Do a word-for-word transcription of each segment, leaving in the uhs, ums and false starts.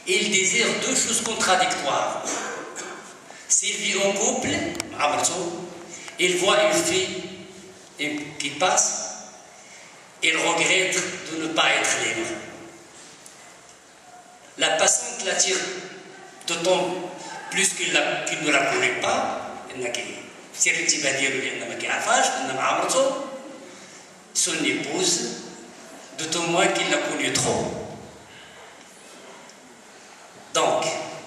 il désire deux choses contradictoires. S'il vit en couple, il voit une fille qui passe, il regrette de ne pas être libre. La passante l'attire d'autant plus qu'il ne la connaît pas. Son épouse, d'autant moins qu'il la connaît trop. Donc,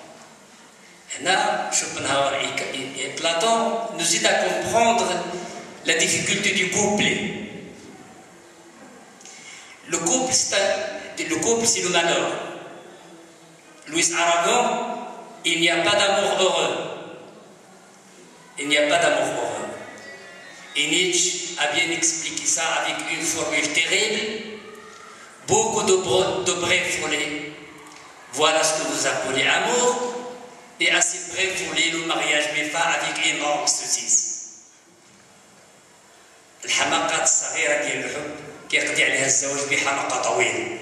là, Schopenhauer et Platon nous aident à comprendre la difficulté du couple. Le couple, c'est le, couple, c'est le malheur. Louis Aragon, il n'y a pas d'amour heureux. Il n'y a pas d'amour heureux. Et Nietzsche a bien expliqué ça avec une formule terrible. Beaucoup de, de brèves volées. Voilà ce que vous appelez amour. Et assez brèves volées, le mariage met fin avec énorme sottise. الحماقات الصغيرة ديال الحب كيقضي عليها الزواج بحلقة طويلة.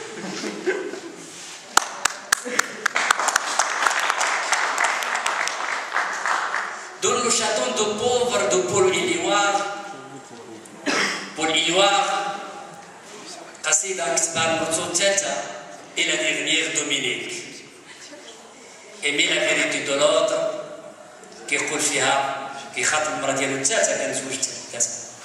Dans le château de pauvre de Paul Éluard, Paul Éluard, قصيدة كتبها المرته الثالثة et la dernière Dominique. Aimer la vérité de l'autre كيقول فيها كيخاطب المرأة ديالو الثالثة كان زوج كذا.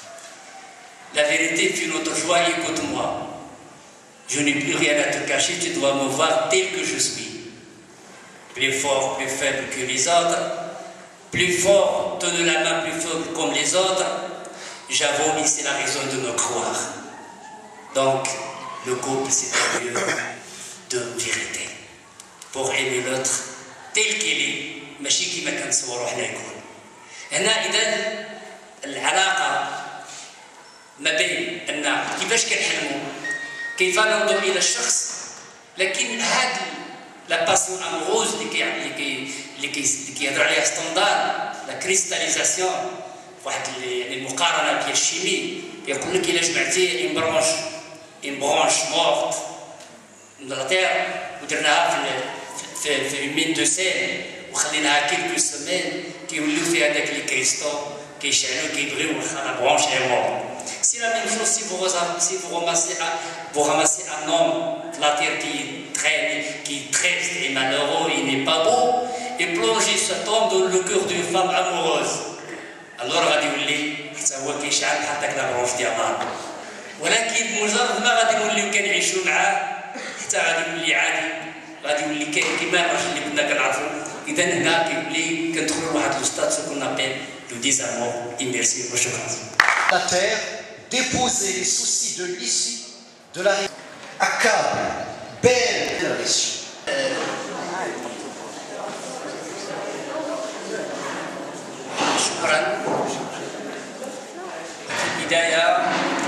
La vérité fut notre joie, écoute-moi. Je n'ai plus rien à te cacher, tu dois me voir tel que je suis. Plus fort, plus faible que les autres. Plus fort, tenez la main plus faible comme les autres. J'avoue, ici la raison de me croire. Donc, le couple, c'est un lieu de vérité. Pour aimer l'autre tel qu'il est, ماشي كيما كنتصوروا حنا يكون. هنا إذا العلاقة ما بين أن كيفاش كنحلموا، كيف ننظر إلى الشخص، لكن هذه لا باسيون اموروز اللي كي اللي كي اللي كيهضر عليها ستاندار، لا كريستاليزاسيون، واحد يعني المقارنه ديال الشيمي، كيقول لك الا جمعتي ان برونش ان برونش مورت من لا تير ودرناها في في في مين دو سيل وخليناها كيلكو سيمين كيوليو فيها داك لي كريستو كيشعلوا كيبغيو واخا لا برونش اي مورت. C'est la même chose si vous, si vous, ramassez, vous ramassez un homme de la terre qui traîne, qui est triste et malheureux, il n'est pas beau, et plongez cet homme dans le cœur d'une femme amoureuse. Alors غادي يولي حتى هو كيشعل بحال داك لا برونش ديال النار. ولكن مجرد ما غادي نوليو كنعيشوا معاه حتى غادي يولي عادي، غادي يولي كيما الراجل اللي كنا كنعرفوا. إذا هنا كيولي كندخلوا لواحد لو ce qu'on appelle le désamour immersif. وشكرا. La terre, déposer les soucis de l'issue, de la réussite, accable, belle de la réussite. شكرا. في البداية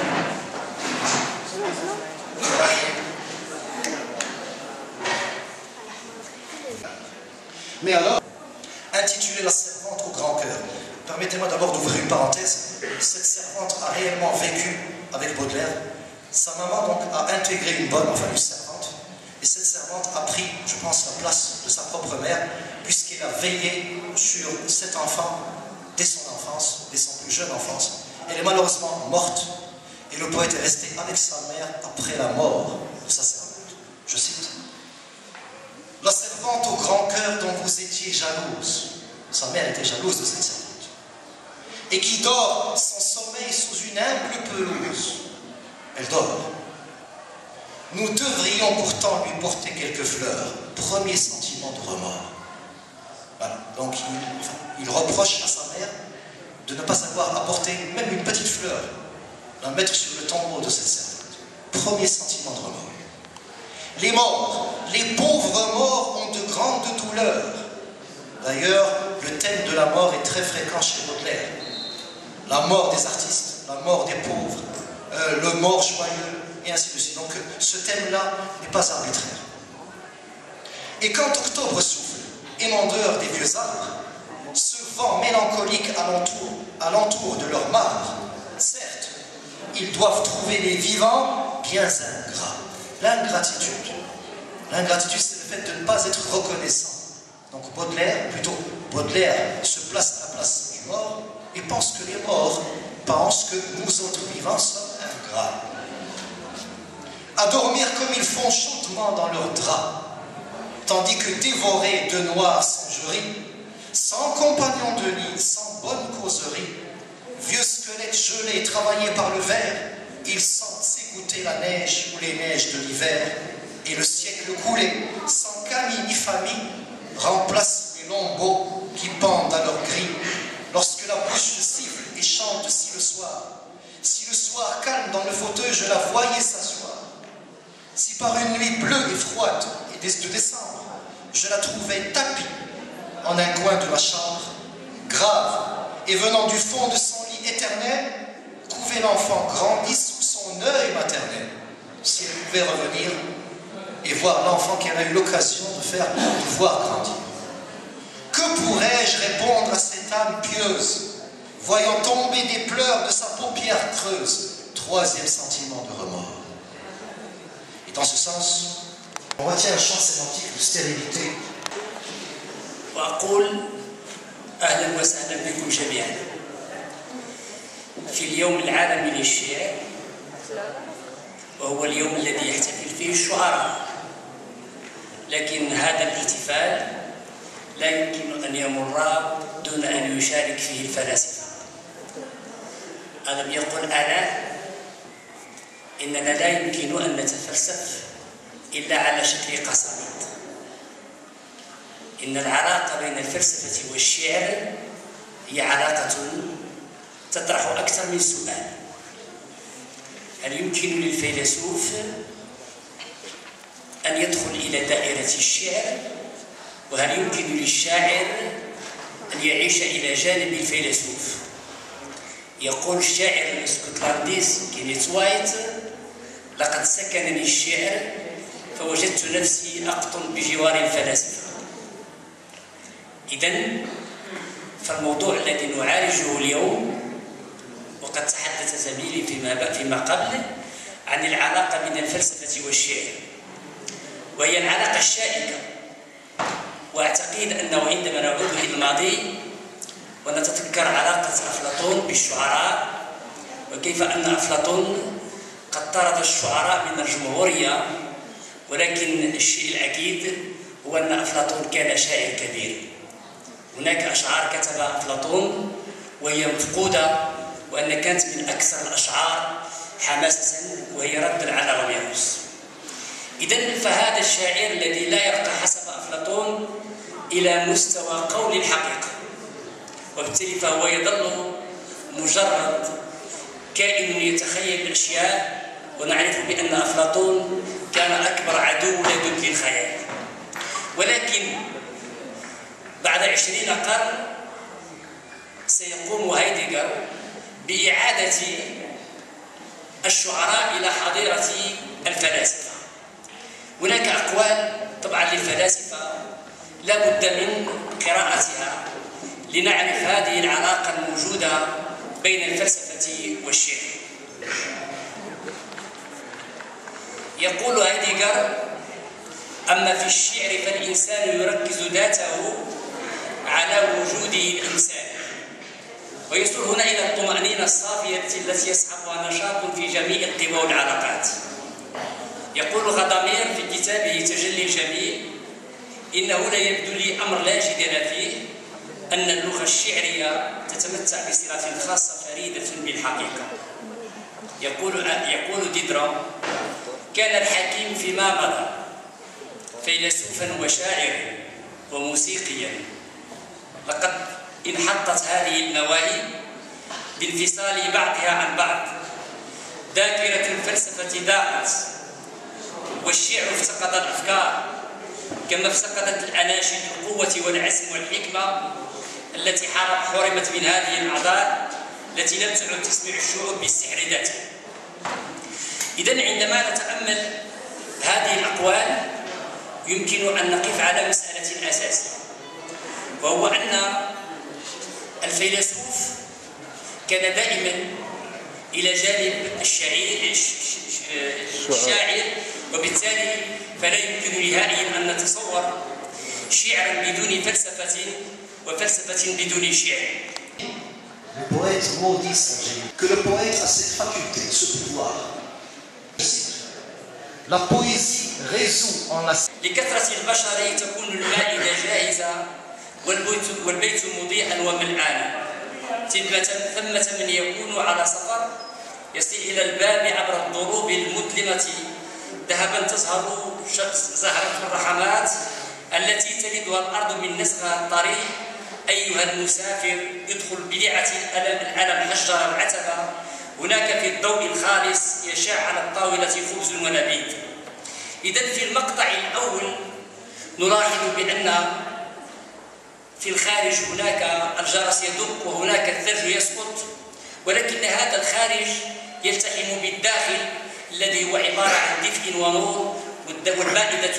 Mais alors, intitulé La servante au grand cœur. Permettez-moi d'abord d'ouvrir une parenthèse. Cette servante a réellement vécu avec Baudelaire. Sa maman donc a intégré une bonne, enfin une servante. Et cette servante a pris, je pense, la place de sa propre mère, puisqu'elle a veillé sur cet enfant dès son enfance, dès son plus jeune enfance. Elle est malheureusement morte. Et le poète est resté avec sa mère après la mort de sa servante. Je cite. La servante au grand cœur dont vous étiez jalouse. Sa mère était jalouse de cette servante. Et qui dort son sommeil sous une humble pelouse. Elle dort. Nous devrions pourtant lui porter quelques fleurs. Premier sentiment de remords. Voilà. Donc il, enfin, il reproche à sa mère de ne pas savoir apporter même une petite fleur, la mettre sur le tombeau de cette servante. Premier sentiment de remords. Les morts, les pauvres morts ont de grandes douleurs. D'ailleurs, le thème de la mort est très fréquent chez Baudelaire. La mort des artistes, la mort des pauvres, euh, le mort joyeux, et ainsi de suite. Donc ce thème-là n'est pas arbitraire. Et quand octobre souffle, émondeur des vieux arbres, ce vent mélancolique alentour, alentour de leur marbre, certes, ils doivent trouver les vivants bien ingrats. L'ingratitude, Ingratitude, c'est le fait de ne pas être reconnaissant. Donc Baudelaire, plutôt Baudelaire se place à la place du mort et pense que les morts pensent que nous autres vivants sommes ingrats. À dormir comme ils font chaudement dans leurs draps, tandis que dévorés de noires songeries, sans compagnon de lit, sans bonne causerie, vieux squelettes gelés travaillés par le ver, ils sentent s'égoutter la neige ou les neiges de l'hiver, et le siècle coulé, sans camille ni famille, remplace les lambeaux qui pendent à leur grille, lorsque la bouche siffle et chante si le soir, si le soir calme dans le fauteuil je la voyais s'asseoir, si par une nuit bleue et froide et de décembre, je la trouvais tapie en un coin de ma chambre, grave, et venant du fond de son lit éternel, couver l'enfant grandi sous son œil maternel, si elle pouvait revenir et voir l'enfant qu'elle a eu l'occasion de faire, de voir grandir. Que pourrais-je répondre à cette âme pieuse, voyant tomber des pleurs de sa paupière creuse, troisième sentiment de remords. Et dans ce sens, on retient un champ sémantique de stérilité. وأقول أهلا وسهلا بكم جميعا في اليوم العالمي للشعر، وهو اليوم الذي يحتفل فيه الشعراء. لكن هذا الاحتفال لا يمكن أن يمر دون أن يشارك فيه الفلاسفة. ألم يقل أنا إننا لا يمكن أن نتفلسف إلا على شكل قصائد. إن العلاقة بين الفلسفة والشعر هي علاقة تطرح أكثر من سؤال: هل يمكن للفيلسوف أن يدخل إلى دائرة الشعر؟ وهل يمكن للشاعر أن يعيش إلى جانب الفيلسوف؟ يقول الشاعر الاسكتلندي كينيث وايت: لقد سكنني الشعر فوجدت نفسي أقطن بجوار الفلاسفة. إذن فالموضوع الذي نعالجه اليوم، وقد تحدث زميلي فيما فيما قبل عن العلاقة بين الفلسفة والشعر، وهي العلاقة الشائكة. وأعتقد أنه عندما نعود إلى الماضي ونتذكر علاقة أفلاطون بالشعراء، وكيف أن أفلاطون قد طرد الشعراء من الجمهورية، ولكن الشيء الأكيد هو أن أفلاطون كان شاعر كبير. هناك أشعار كتبها أفلاطون وهي مفقودة، وأن كانت من أكثر الأشعار حماسة وهي رد على روميروس. إذن فهذا الشاعر الذي لا يرقى حسب أفلاطون إلى مستوى قول الحقيقة، وبالتالي فهو يظل مجرد كائن يتخيل الأشياء، ونعرف بأن أفلاطون كان أكبر عدو لدود للخيال. ولكن بعد عشرين قرن سيقوم هايدغر بإعادة الشعراء إلى حظيرة الفلاسفة. هناك أقوال طبعا للفلاسفة لا بد من قراءتها لنعرف هذه العلاقة الموجودة بين الفلسفة والشعر. يقول هايدغر: أما في الشعر فالإنسان يركز ذاته على وجوده الإنساني، ويصل هنا إلى الطمأنينة الصافية التي يصحبها نشاط في جميع القوى والعلاقات. يقول غدامير في كتابه تجلي الجميل: إنه لا يبدو لي أمر لا جدال فيه أن اللغة الشعرية تتمتع بصلة خاصة فريدة بالحقيقة. يقول يقول ديدرون: كان الحكيم فيما مضى فيلسوفا وشاعرا وموسيقيا، لقد انحطت هذه المواهب بانفصال بعضها عن بعض. ذاكرة الفلسفة ضاعت، والشعر افتقد الأفكار، كما افتقدت الأناشيد القوة والعزم والحكمة التي حرمت من هذه الأعضاء التي لم تعد تسمع الشعوب بالسحر ذاته. إذن عندما نتأمل هذه الأقوال يمكن أن نقف على مسألة أساسية، وهو أن الفيلسوف كان دائما إلى جانب الشاعر الشاعر وبالتالي فلا يمكن نهائيا أن نتصور شعرا بدون فلسفة وفلسفة بدون شعر. Le poète maudit son génie. Que le poète a cette faculté, ce pouvoir. La poésie résout en la... لكثرة البشر تكون المائدة جاهزة والبيت, والبيت مضيئا وملآنا. ثمة من يكون على سفر يصل إلى الباب عبر الضروب المظلمة ذهبا تزهر زهرة الرحمات التي تلدها الأرض من نسغها الطريح. أيها المسافر ادخل بدعة الألم الألم حجر العتبة، هناك في الضوء الخالص يشاع على الطاولة خبز ونبيذ. إذن في المقطع الأول نلاحظ بأن في الخارج هناك الجرس يدق وهناك الثلج يسقط، ولكن هذا الخارج يلتحم بالداخل الذي هو عبارة عن دفء ونور والمائدة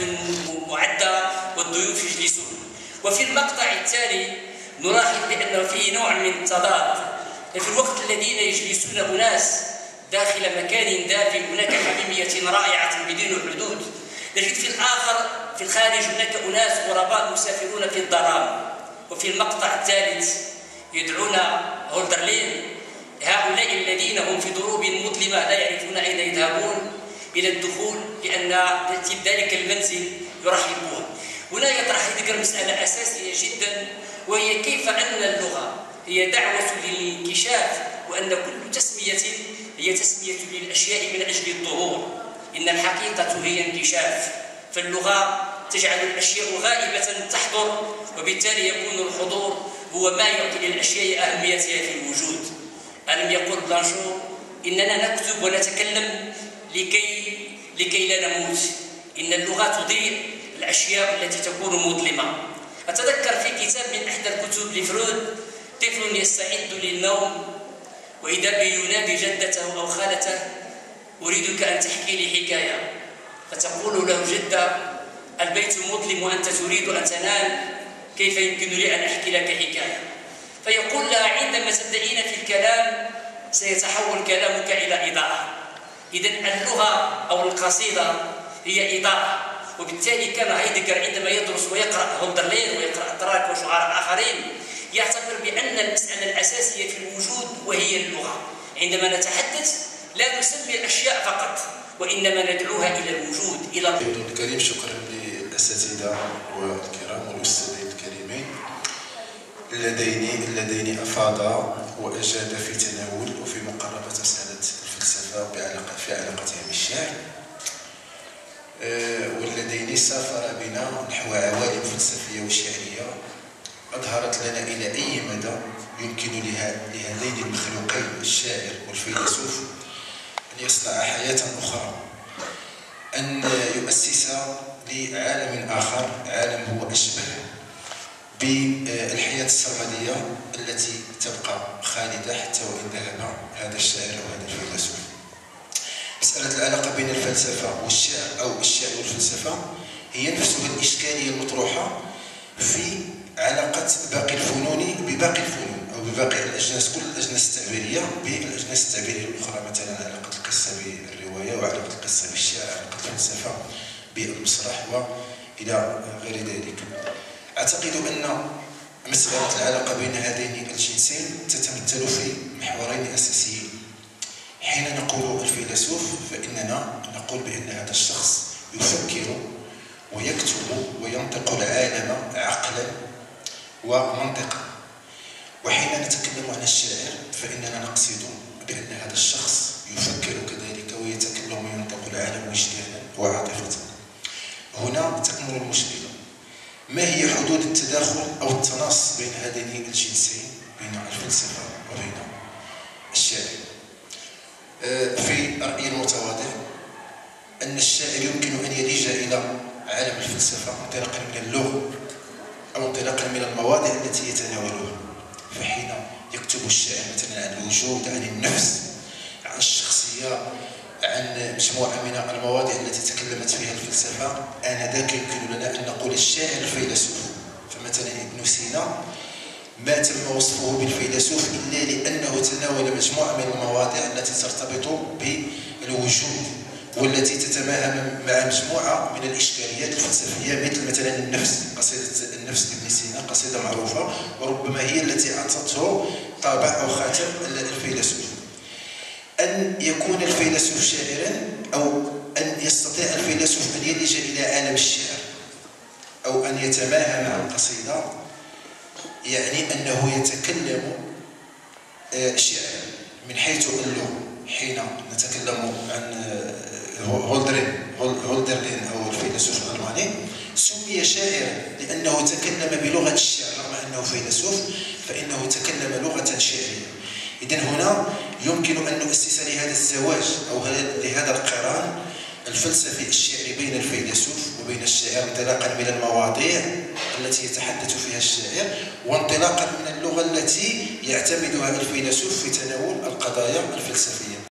معدة والضيوف يجلسون. وفي المقطع التالي نلاحظ بأن فيه نوع من التضاد. في الوقت الذين يجلسون أناس داخل مكان دافئ هناك حميمية رائعة بدون حدود، نجد في الآخر في الخارج هناك أناس غرباء مسافرون في الظلام. وفي المقطع الثالث يدعون هولدرلين هؤلاء الذين هم في ضروب مظلمة لا يعرفون أين يذهبون إلى الدخول لأن ذلك المنزل يرحب بهم. هنا يطرح ذكر مسألة أساسية جدا، وهي كيف أن اللغة هي دعوة للانكشاف، وأن كل تسمية هي تسمية للأشياء من أجل الظهور. إن الحقيقة هي انكشاف، فاللغة تجعل الأشياء غائبة تحضر، وبالتالي يكون الحضور هو ما يعطي للأشياء أهميتها في الوجود. ألم يقل بلانشو إننا نكتب ونتكلم لكي لكي لا نموت. إن اللغة تضيء الأشياء التي تكون مظلمة. أتذكر في كتاب من إحدى الكتب لفرويد طفل يستعد للنوم وإذا به ينادي جدته أو خالته أريدك أن تحكي لي حكاية، فتقول له جدة البيت مظلم وأنت تريد أن تنام، كيف يمكن لي أن أحكي لك حكاية؟ فيقول لها عندما تبدأين في الكلام سيتحول كلامك إلى إضاءة. إذن اللغة أو القصيدة هي إضاءة. وبالتالي كان هايدغر عندما يدرس ويقرأ هولدرلين ويقرأ تراك وشعراء آخرين يعتبر بأن المسألة الأساسية في الوجود وهي اللغة. عندما نتحدث لا نسمي الأشياء فقط، وإنما ندعوها إلى الوجود إلى الحضور الكريم. شكرا للأساتذة والكرام والأستاذين الكريمين اللذين اللذين أفاضا وأجادا في تناول وفي مقاربة مسألة الفلسفة بعلاقة في علاقتها بالشعر، والذين سافر بنا نحو عوالم فلسفية وشعرية أظهرت لنا إلى أي مدى يمكن لهذين المخلوقين الشاعر والفيلسوف أن يصنع حياة أخرى، أن يؤسس لعالم آخر، عالم هو أشبه بالحياة السرمدية التي تبقى خالدة حتى وإن ذهب هذا الشاعر أو هذا الفيلسوف. مسألة العلاقة بين الفلسفة والشعر أو الشعر والفلسفة هي نفسها الإشكالية المطروحة في علاقة باقي الفنون بباقي الفنون أو بباقي الأجناس، كل الأجناس التعبيرية بالأجناس التعبيرية الأخرى، مثلا علاقة القصة بالرواية وعلاقة القصة بالشعر، علاقة الفلسفة بالمسرح وإلى غير ذلك. أعتقد أن مسألة العلاقة بين هذين الجنسين تتمثل في محورين أساسيين. حين نقول الفيلسوف فإننا نقول بأن هذا الشخص يفكر ويكتب وينطق العالم عقلا ومنطقا، وحين نتكلم عن الشاعر فإننا نقصد بأن هذا الشخص يفكر كذلك ويتكلم وينطق العالم وجدانا وعاطفة. هنا تكمن المشكلة. ما هي حدود التداخل أو التناص بين هذين الجنسين، بين الفلسفة وبين الشعر؟ في رأيي المتواضع أن الشاعر يمكن أن يلج إلى عالم الفلسفة انطلاقا من اللغة أو انطلاقا من المواضيع التي يتناولها. فحين يكتب الشاعر مثلا عن الوجود، عن النفس، عن الشخصية، عن مجموعة من المواضيع التي تكلمت فيها الفلسفة، آنذاك يمكن لنا أن نقول الشاعر الفيلسوف. فمثلا ابن سينا ما تم وصفه بالفيلسوف إلا لأنه تناول مجموعة من المواضيع التي ترتبط بالوجود والتي تتماهى مع مجموعة من الإشكاليات الفلسفية، مثل مثلا النفس، قصيدة النفس لابن سينا قصيدة معروفة وربما هي التي أعطته طابع أو خاتم الفيلسوف. أن يكون الفيلسوف شاعرا، أو أن يستطيع الفيلسوف أن يلج إلى عالم الشعر أو أن يتماهى مع القصيدة، يعني أنه يتكلم شعر من حيث اللغة. حين نتكلم عن هولدرين هولدرلين أو الفيلسوف الألماني، سمي شاعرا لأنه تكلم بلغة الشعر، رغم أنه فيلسوف فإنه تكلم لغة شعرية. إذن هنا يمكن أن نؤسس لهذا الزواج أو لهذا القران الفلسفي الشعري بين الفيلسوف وبين الشاعر، انطلاقا من المواضيع التي يتحدث فيها الشاعر، وانطلاقا من اللغة التي يعتمدها الفيلسوف في تناول القضايا الفلسفية.